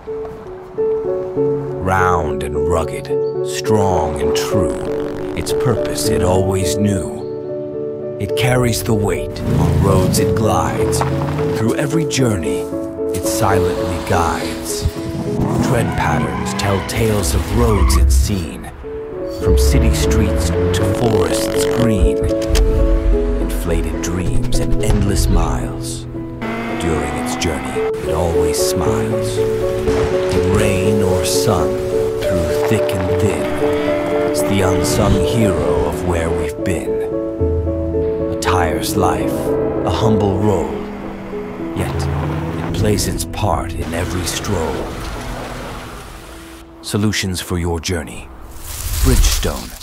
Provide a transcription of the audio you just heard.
Round and rugged, strong and true, its purpose it always knew. It carries the weight, on roads it glides. Through every journey, it silently guides. Tread patterns tell tales of roads it's seen, from city streets to forests green. Inflated dreams and endless miles. During its journey, it always smiles. In rain or sun, through thick and thin, it's the unsung hero of where we've been. A tire's life, a humble role, yet it plays its part in every stroll. Solutions for your journey. Bridgestone.